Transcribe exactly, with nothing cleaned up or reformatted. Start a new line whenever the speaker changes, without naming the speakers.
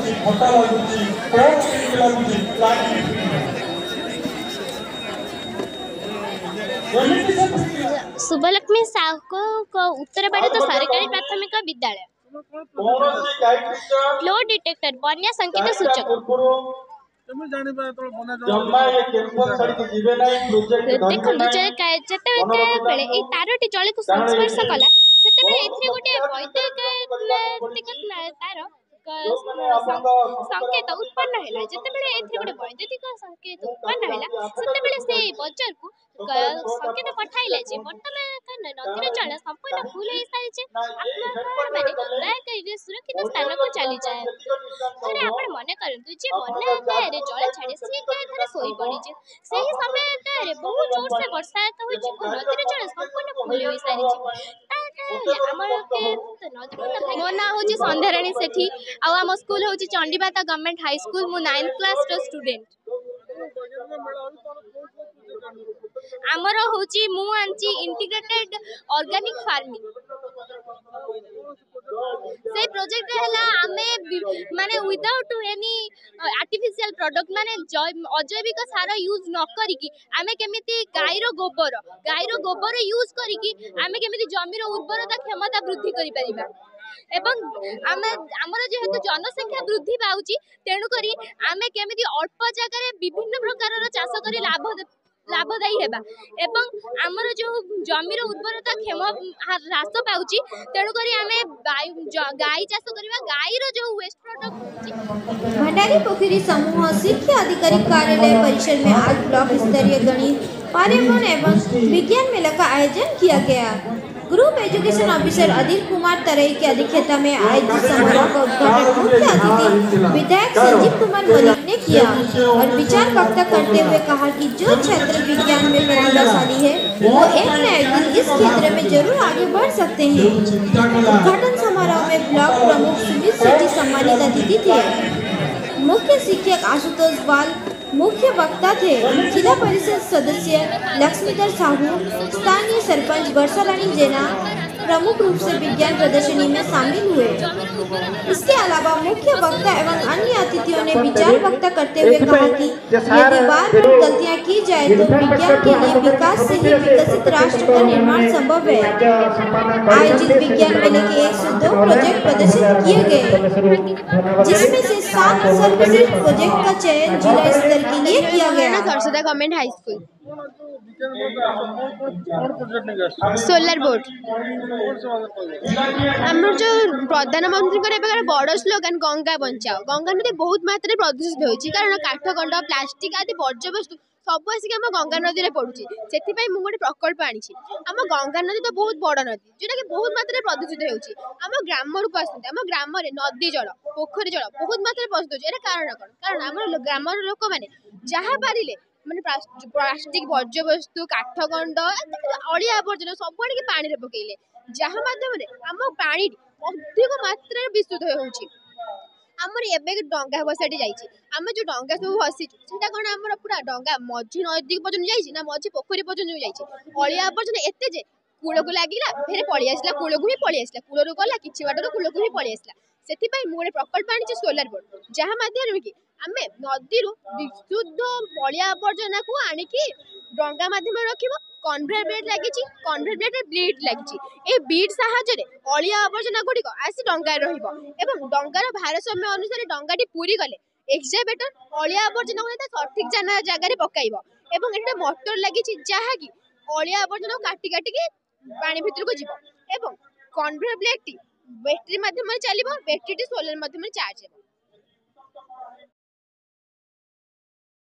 ଖଟା ଲାଗୁଛି କଣ କେମିତି ଲାଗୁଛି
शुभलक्ष्मी साहू को उत्तरवाड़ी तो सरकारी प्राथमिक विद्यालय फ्लो डिटेक्टर बन्या संकेत सूचक देखो जिते तारटी जल को संस्पर्श कला से गोटे वैद्युतिक तार संकेत उत्पन्न है जिते गोटे वैद्युतिक संकेत उत्पन्न है से बजार को संकेत पठाइले जे वर्तमान नदीर जल संपूर्ण फुल हो सारी मैंने दयाकोरी सुरक्षित स्थान को चली जाए थे आप मन करूँ जे बन्या गाँव जल छाड़े सी गाँव शोई पड़ी से ही समय गाँव बहुत जोर से वर्षा नदीर जल संपूर्ण फुल हो सारी मो ना हूँ संध्याराणी सेठी आम स्कूल हूँ चंडीबाता गवर्नमेंट हाई स्कूल मु नाइन्थ क्लास स्टूडेंट आमर हूँ मु आनी इंटीग्रेटेड ऑर्गेनिक फार्मिंग से प्रोजेक्ट है आमे माने विदाउट एनी आर्टिफिशियल प्रोडक्ट माने अजैविक सार यूज न करिकी आमे केमिति गाईर गोबर गाईर गोबर यूज करिकी आमे केमिति जमीर उर्वरता क्षमता वृद्धि करि परिबा एवं आमे हमर जेहेतु जनसंख्या वृद्धि पाउची तेणु करी आमे केमिति अल्प जगह विभिन्न प्रकार चाष करी लाभ लाभदायी हेबा एवं आमर जो जमीर उर्वरता क्षम ह्रास पाउची तेणु करी आमे गाई चाष करबा गाईर जो वेस्ट प्रोडक्ट
भंडारी पोखरी समूह शिक्षा अधिकारी कार्यालय परिसर में आज ब्लॉक स्तरीय गणित पर्यावरण एवं विज्ञान मेला का आयोजन किया गया। Group education officer Adil Kumar Tarai की अध्यक्षता में आयोजित समारोह का उद्घाटन मुख्य अतिथि विधायक संजीव कुमार मलिक ने किया और विचार व्यक्त करते हुए कहा कि जो छात्र विज्ञान में प्रतिभाशाली है वो एक न एक दिन इस क्षेत्र में जरूर आगे बढ़ सकते हैं। उद्घाटन समारोह में ब्लॉक प्रमुख सुमित सेठी सम्मानित अतिथि थे। मुख्य शिक्षक आशुतोष बाल मुख्य वक्ता थे। जिला परिषद सदस्य लक्ष्मीधर साहू, स्थानीय सरपंच वर्षारानी जेना प्रमुख रूप से विज्ञान प्रदर्शनी में शामिल हुए। इसके अलावा मुख्य वक्ता एवं अन्य अतिथियों ने विचार व्यक्त करते हुए कहा कि यदि बार बार गलतियां की जाए तो विज्ञान के लिए विकास से ही विकसित राष्ट्र का निर्माण संभव है। आयोजित विज्ञान मेले के एक सौ दो प्रोजेक्ट प्रदर्शित किए गए, जिसमें से सात सर्वश्रेष्ठ प्रोजेक्ट का चयन जिला स्तर के लिए किया गया।
Kharsoda government high school solar board आम जो प्रधानमंत्री बड़ स्लोगान गंगा बचाओ गंगा नदी बहुत मात्रा प्रदूषित होती कारण काठखंड प्लास्टिक आदि वर्ज्यवस्तु सब आसिक आम गंगा नदी में पड़ुची से गोटे प्रकल्प आनी आम गंगा नदी तो बहुत बड़ नदी जोटा कि बहुत मात्रा प्रदूषित होती आम ग्राम आसते आम ग्राम नदी जल पोखरी जल बहुत मात्रा प्रदूषित होती कारण कौन कारण आम ग्राम लोक मैंने जहाँ पारे माने प्लास्टिक वर्ज्यवस्तु काठखंड अलिया आवर्जना सब आड़ पानी में पकईले जहाँ मध्यम आम पानी अधिक मात्रा विशुद्ध होची आमर एवं डंगा भसाटी जाइए आम जो डंगा सब भसीचु से कौन आम पूरा डंगा मझी नदी पर्यटन जाइए ना मझी पोखरी पर्यटन जाइए अलिया आवर्जना एत जे कूल को लगिला फेर पलि आसला कूल को ही पलि आसला कूलू गला कि बाटर कूल को ही पलि आसला से मुझे गोटे प्रकल्प आनी सोलार बोर्ड जहाँ मध्यम कि आम नदी विशुद्ध अलिया आवर्जना को आणिकी डंगा मध्यम रखिब कन्वेयर बेल्ट लगी कन्वेयर बेल्ट ब्लेड लगी ए बीड साहाय्य अलिया आवर्जना गुड़िक आसी डंगा रहिब डंगार भारसाम्य अनुसार डंगाटी पूरी गले एक्सकावेटर अलिया आवर्जना सठिक जगह पकाइब एवं एटा मोटर लगी जहाँकि अलिया आवर्जना काटी काटिकी पानी भितर को जीव एवं कन्वेयर बेल्ट बैटरी माध्यम चलो बैटरी सोलार माध्यम चार्ज हो।